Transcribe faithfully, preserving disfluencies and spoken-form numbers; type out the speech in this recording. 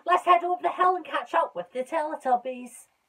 let's head over the hill and catch up with the Teletubbies.